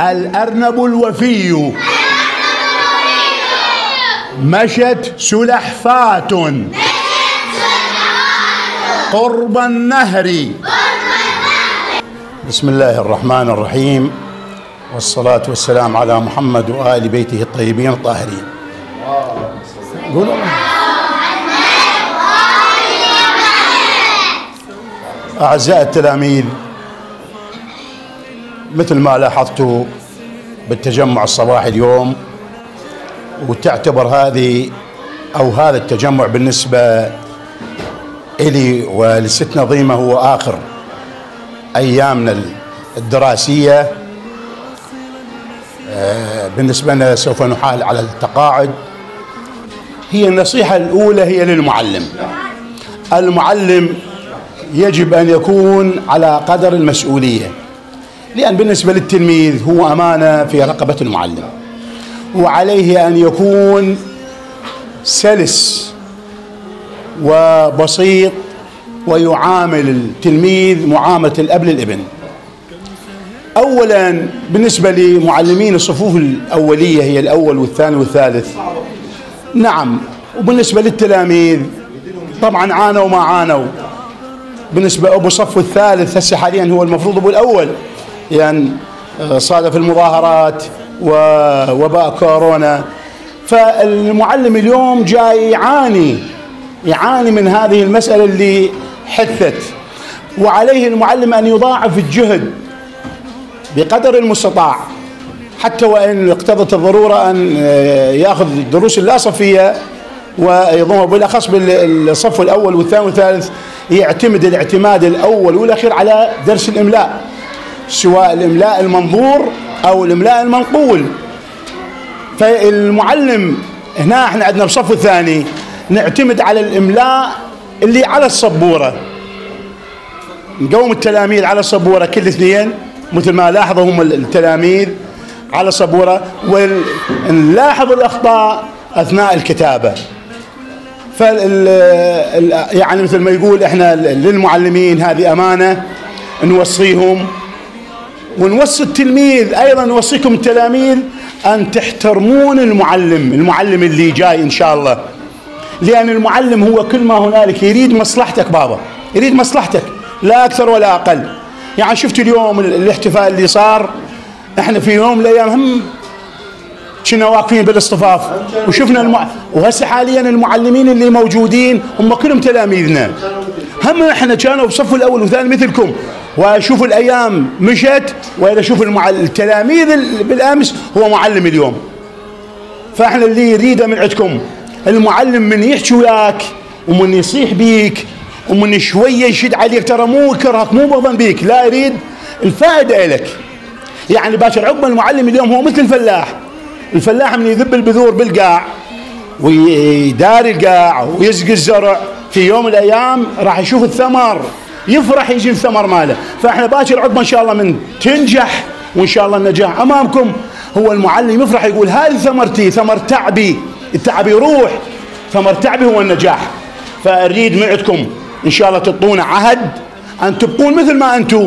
الأرنب الوفي مشت سلحفاة قرب النهر. بسم الله الرحمن الرحيم، والصلاة والسلام على محمد وآل بيته الطيبين الطاهرين. قولوا أعزائي التلاميذ، مثل ما لاحظتوا بالتجمع الصباحي اليوم، وتعتبر هذه أو هذا التجمع بالنسبة إلي ولست نظيمة هو آخر أيامنا الدراسية. بالنسبة لنا سوف نحال على التقاعد. هي النصيحة الأولى هي للمعلم. المعلم يجب أن يكون على قدر المسؤولية، لأن بالنسبة للتلميذ هو أمانة في رقبة المعلم، وعليه أن يكون سلس وبسيط ويعامل التلميذ معاملة الأب للابن. أولا بالنسبة لمعلمين الصفوف الأولية هي الأول والثاني والثالث، نعم، وبالنسبة للتلاميذ طبعا عانوا ما عانوا. بالنسبة أبو صف الثالث هسه حاليا هو المفروض أبو الأول، يعني صادف المظاهرات ووباء كورونا، فالمعلم اليوم جاي يعاني من هذه المسألة اللي حدثت، وعليه المعلم أن يضاعف الجهد بقدر المستطاع، حتى وإن اقتضت الضرورة أن يأخذ دروس لا صفية ويضمها، بالأخص بالصف الأول والثاني والثالث يعتمد الاعتماد الأول والأخير على درس الإملاء، سواء الإملاء المنظور أو الإملاء المنقول. فالمعلم هنا احنا عندنا بالصف الثاني نعتمد على الإملاء اللي على السبورة، نقوم التلاميذ على السبورة كل اثنين مثل ما لاحظوا هم التلاميذ على السبورة، ونلاحظ الأخطاء أثناء الكتابة. يعني مثل ما يقول احنا للمعلمين هذه أمانة نوصيهم، ونوصي التلميذ أيضا، نوصيكم التلاميذ أن تحترمون المعلم اللي جاي إن شاء الله، لأن المعلم هو كل ما هنالك يريد مصلحتك بابا، يريد مصلحتك لا أكثر ولا أقل. يعني شفت اليوم الاحتفال اللي صار، احنا في يوم من الأيام هم كنا واقفين بالاصطفاف وشفنا وهسه حاليا المعلمين اللي موجودين هم كلهم تلاميذنا، هم احنا كانوا بالصف الأول والثاني مثلكم، واشوف الأيام مشت وإذا اشوف التلاميذ بالأمس هو معلم اليوم. فاحنا اللي يريده من عندكم المعلم من يحكي وياك ومن يصيح بيك ومن شويه يشد عليك، ترى مو يكرهك مو بغضا بيك، لا يريد الفائده لك. يعني باكر عقب المعلم اليوم هو مثل الفلاح من يذب البذور بالقاع ويداري القاع ويسقي الزرع، في يوم من الايام راح يشوف الثمر، يفرح يجي الثمر ماله. فاحنا باكر عقب ان شاء الله من تنجح، وان شاء الله النجاح امامكم، هو المعلم يفرح يقول هذه ثمرتي، ثمر تعبي، التعب يروح، ثمر تعبي هو النجاح. فأريد من عندكم إن شاء الله تعطونا عهد أن تبقون مثل ما أنتم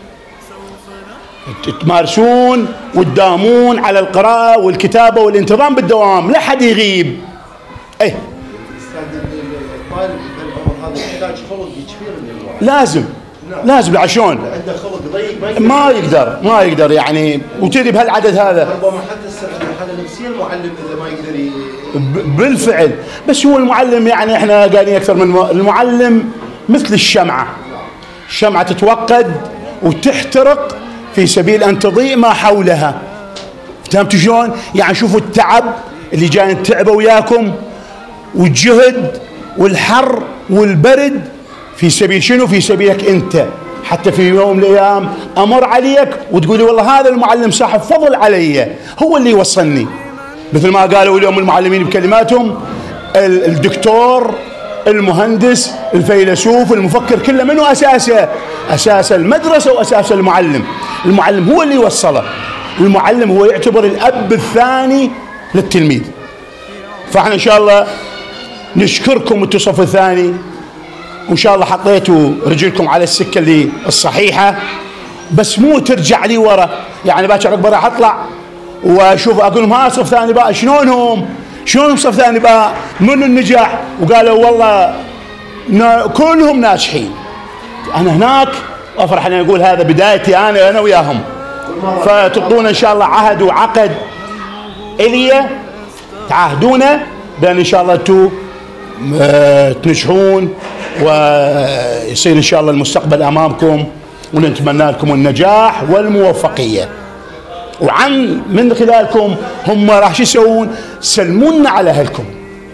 تمارسون وتداومون على القراءة والكتابة والانتظام بالدوام، لا حد يغيب. إيه الطالب بالعمر هذا يحتاج خلق كبير، لازم عشان عنده خلق ضيق ما يقدر يعني، وتدري بهالعدد هذا ربما حتى الحاله النفسيه المعلم اذا ما يقدر بالفعل. بس هو المعلم يعني احنا قايلين اكثر من المعلم مثل الشمعه تتوقد وتحترق في سبيل ان تضيء ما حولها. فهمتوا شلون؟ يعني شوفوا التعب اللي جاي نتعبه وياكم، والجهد والحر والبرد في سبيل شنو؟ في سبيلك انت، حتى في يوم من الايام امر عليك وتقولي والله هذا المعلم صاحب فضل علي، هو اللي وصلني. مثل ما قالوا اليوم المعلمين بكلماتهم، الدكتور، المهندس، الفيلسوف، المفكر، كله منه اساس المدرسه واساس المعلم هو اللي وصله. المعلم هو يعتبر الاب الثاني للتلميذ. فاحنا ان شاء الله نشكركم انتم الصف الثاني، وان شاء الله حطيتوا رجلكم على السكه اللي الصحيحه، بس مو ترجع لي ورا، يعني باكر عقب راح اطلع واشوف اقول لهم ها صف ثاني باء شلونهم صف ثاني باء من النجاح، وقالوا والله كلهم ناجحين. انا هناك افرح ان اقول هذا بدايتي انا وياهم، فتعطونا ان شاء الله عهد وعقد الي تعاهدونا بان ان شاء الله انتم تنجحون ويصير ان شاء الله المستقبل امامكم، ونتمنى لكم النجاح والموفقيه. وعن من خلالكم هم راح شو يسوون؟ سلمونا على اهلكم.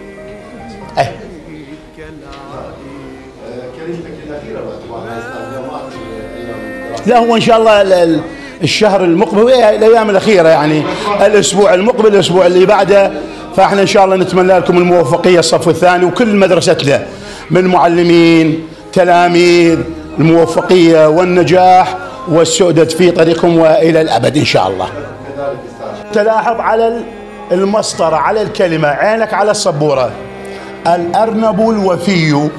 لا هو ان شاء الله الشهر المقبل الايام الاخيره، يعني الاسبوع المقبل الاسبوع اللي بعده، فاحنا ان شاء الله نتمنى لكم الموفقيه الصف الثاني وكل مدرستنا من معلمين تلاميذ، الموفقيه والنجاح والسؤدد في طريقكم والى الابد ان شاء الله. تلاحظ على المسطره على الكلمه، عينك على السبوره. الارنب الوفي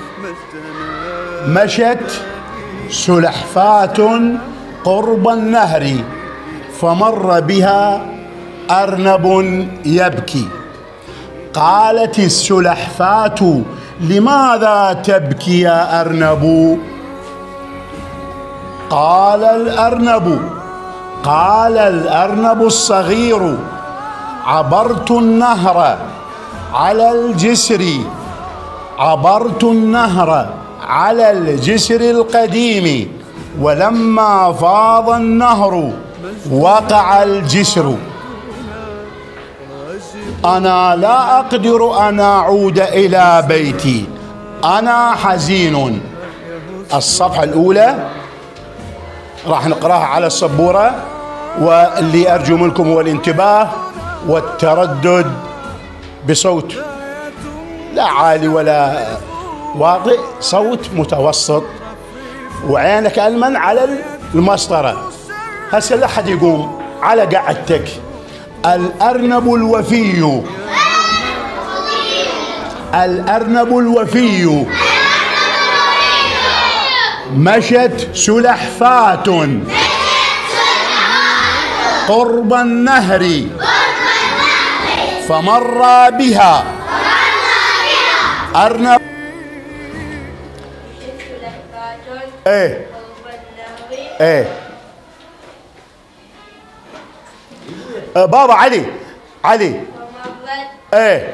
مشت سلحفاة قرب النهر فمر بها أرنب يبكي. قالت السلحفاة لماذا تبكي يا أرنب؟ قال الأرنب الصغير عبرت النهر على الجسر القديم، ولما فاض النهر وقع الجسر. أنا لا أقدر أن أعود إلى بيتي، أنا حزين. الصفحة الأولى راح نقراها على السبورة، واللي أرجو منكم هو الانتباه والتردد بصوت لا عالي ولا واطئ، صوت متوسط، وعينك ألمن على المسطرة. هسه لا أحد يقوم على قعدتك. الأرنب الوفي مشت سلحفاة قرب النهر فمر بها أرنب. ايه بابا علي ايه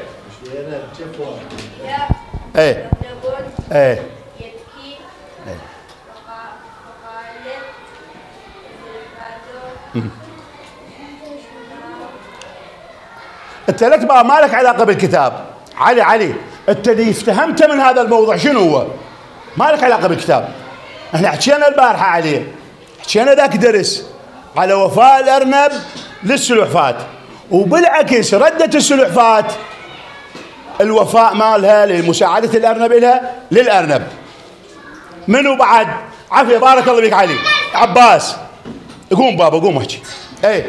انت لا تبقى مالك علاقه بالكتاب. علي انت اللي افتهمته من هذا الموضوع شنو هو؟ مالك علاقه بالكتاب. احنا حكينا البارحه عليه، حكينا ذاك درس على وفاء الارنب للسلحفاة، وبالعكس ردت السلحفاة الوفاء مالها لمساعدة الارنب لها للارنب. منو بعد؟ عافية بارك الله فيك علي. عباس قوم بابا قوم احكي. الارنب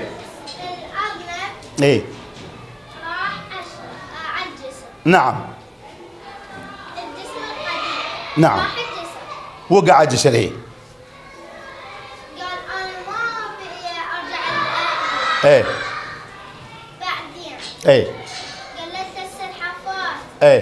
راح على الجسر. نعم. الجسر القديم. نعم. راح الجسر. وقع على الجسر. قال انا ما ابي ارجع للارنب. بعدين. قالت السلحفاة.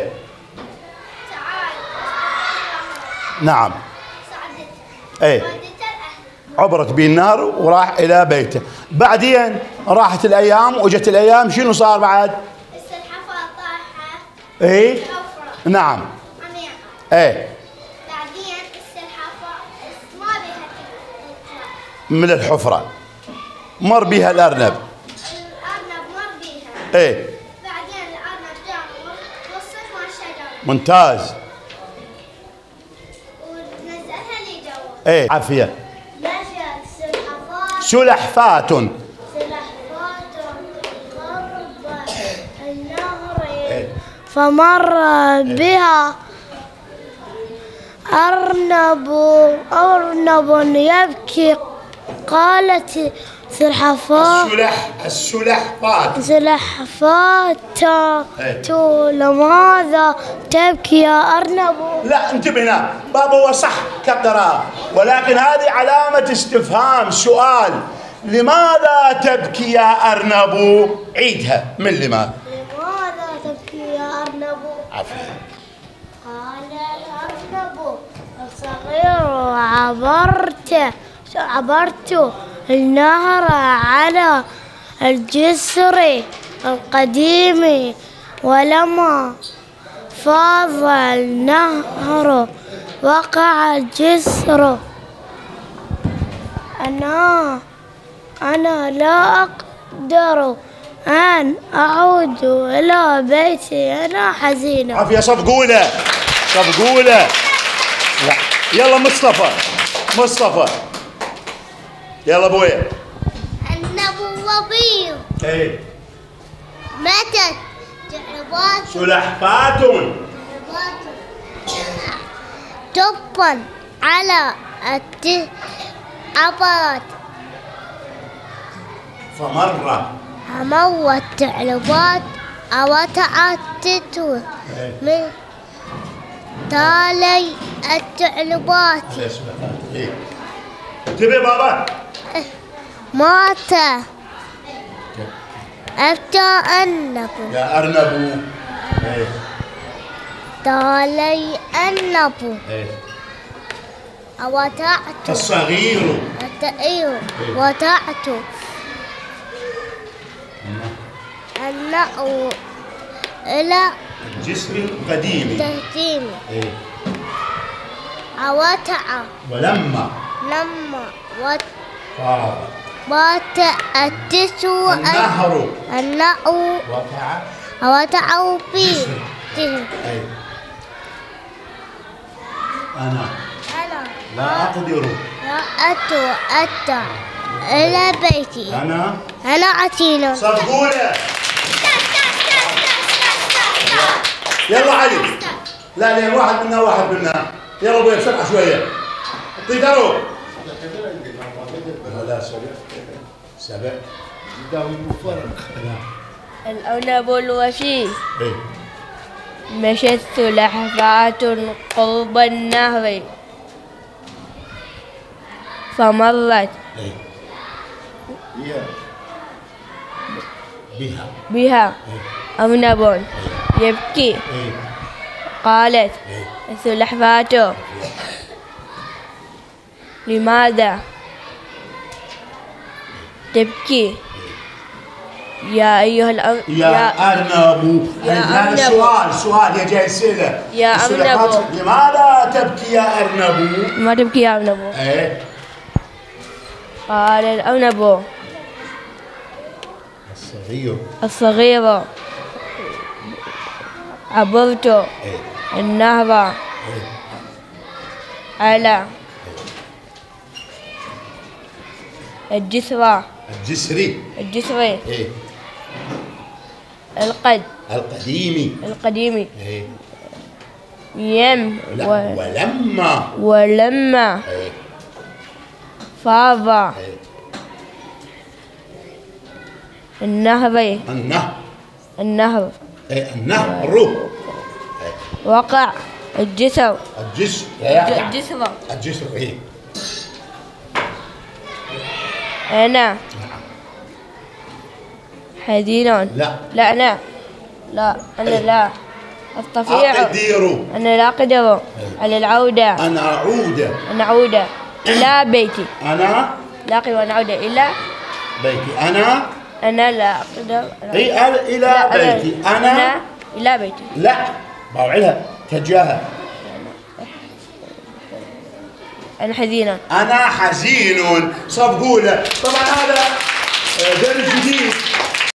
تعال. نعم. ساعدته. عبرت به النهر وراح الى بيته. بعدين راحت الايام واجت الايام، شنو صار بعد؟ السلحفاة طاحت. حفرة. نعم. عميقة. بعدين السلحفاة ما بيها تطلع من الحفرة، مر بها الارنب. مر بيها. بعدين الارنب جاء وصل مع الشجرة. ممتاز. ونزلها لي جوا. عافية. مشت سلحفاة قرب النهر فمر بها أرنب يبكي. قالت سلحفاة سلحفاة لماذا تبكي يا أرنب؟ لا انتبه هنا بابا، هو صح كقراءة، ولكن هذه علامة استفهام، سؤال. لماذا تبكي يا أرنب؟ عيدها من لماذا تبكي يا أرنب؟ عفوا. قال الأرنب الصغير عبرت النهر على الجسر القديم، ولما فاض النهر وقع الجسر. أنا لا أقدر أن أعود إلى بيتي، أنا حزينة. عافية، صفقولة. يلا مصطفى يلا ابويا. النبو وبيض. ايه. ماتت جعبات سلحفاة تبا على عبرت فمرت تعلبات وتعتت من تالي التعلبات. انتبه بابا. مات أفتى النبو يا أرنب. تالي النبو وتعت الصغير وتعت النأو إلى الجسر القديم تهتيم. وتع ولما بات التسو النأو وتعوا فيه. أنا لا أقدر أتى إلى بيتي، أنا عتيلة. صفقولة. يلا علي. لا لين واحد منا. يلا ابويا بسرعة شوية. اطيروا. لا سبع. الأرنب الوفي. مشت سلحفاة قرب النهر فمرت بها أرنب يبكي. قالت السلحفاة لماذا تبكي يا أيها أرنب. هذا سؤال يا جاي أسئلة. يا أرنب لماذا تبكي يا أرنب؟ لماذا تبكي يا أرنب؟ قال الأرنب الصغير عبرت النهر على الجسر القديم. ولما فاض النهر وقع الجسر. أنا حزين. أنا لا أستطيع. أنا لا أقدر على العودة. أن أعود إلى بيتي. أنا لا أقدر أن أعود إلى بيتي. أنا لا أقدر إلى بيتي. أنا إلى بيتي. لا باوعدها تجاهها. أنا حزين. صفقولة. طبعا هذا درس جديد.